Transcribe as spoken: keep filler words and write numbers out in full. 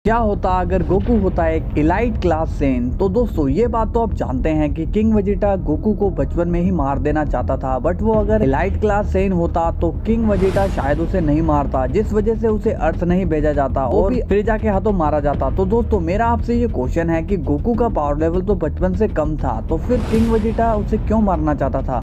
क्या होता अगर गोकू होता एक इलाइट क्लास सेन। तो दोस्तों ये बात तो आप जानते हैं कि किंग वेजिटा गोकू को बचपन में ही मार देना चाहता था, बट वो अगर इलाइट क्लास सेन होता तो किंग वेजिटा शायद उसे नहीं मारता, जिस वजह से उसे अर्थ नहीं भेजा जाता और भी फ्रीजा के हाथों मारा जाता। तो दोस्तों मेरा आपसे ये क्वेश्चन है कि गोकू का पावर लेवल तो बचपन से कम था, तो फिर किंग वेजिटा उसे क्यों मारना चाहता था।